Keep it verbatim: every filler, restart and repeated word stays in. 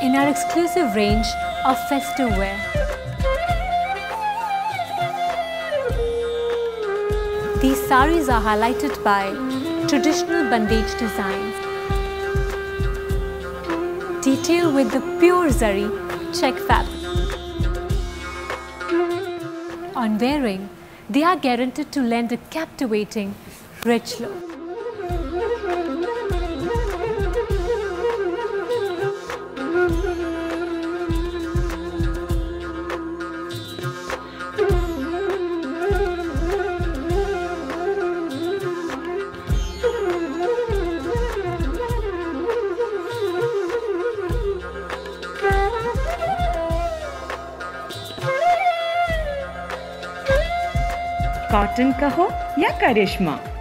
in our exclusive range of festive wear. These saris are highlighted by traditional bandage designs, detailed with the pure zari check fabric. On wearing, they are guaranteed to lend a captivating, rich look. Cotton का हो या करिश्मा,